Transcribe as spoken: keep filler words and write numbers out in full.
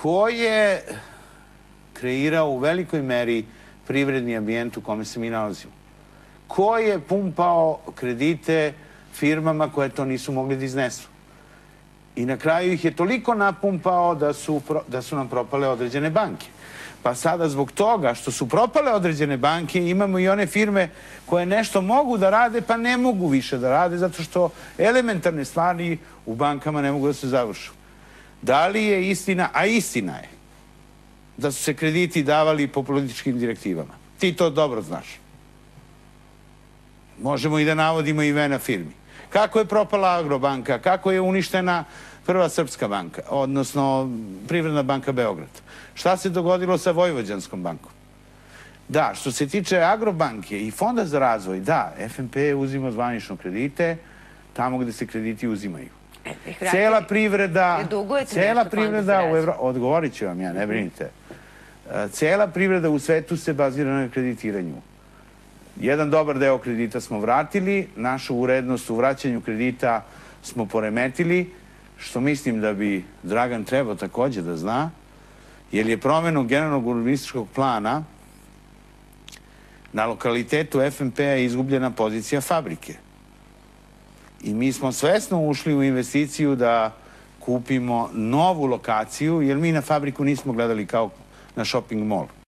ko je kreirao u velikoj meri privredni ambijent u kome se mi nalazimo? Ko je pumpao kredite firmama koje to nisu mogli da iznesu? I na kraju ih je toliko napumpao da su, da su nam propale određene banke. Pa sada zbog toga što su propale određene banke imamo i one firme koje nešto mogu da rade pa ne mogu više da rade zato što elementarne stvari u bankama ne mogu da se završu. Da li je istina, a istina je, da su se krediti davali po političkim direktivama? Ti to dobro znaš. Možemo i da navodimo imena firmi. Kako je propala Agrobanka, kako je uništena Prva srpska banka, odnosno Privredna banka Beograd. Šta se dogodilo sa Vojvođanskom bankom? Da, što se tiče Agrobanke i Fonda za razvoj, da, F N P uzima zvanično kredite tamo gde se krediti uzimaju. Cela privreda, cela privreda, odgovorit ću vam ja, ne brinite. Cela privreda u svetu se bazira na kreditiranju. Jedan dobar deo kredita smo vratili, našu urednost u vraćanju kredita smo poremetili, što mislim da bi Dragan trebao takođe da zna, jer je promenom generalnog urbanističkog plana na lokalitetu F N P-a izgubljena pozicija fabrike. I mi smo svesno ušli u investiciju da kupimo novu lokaciju, jer mi na fabriku nismo gledali kao na shopping mall.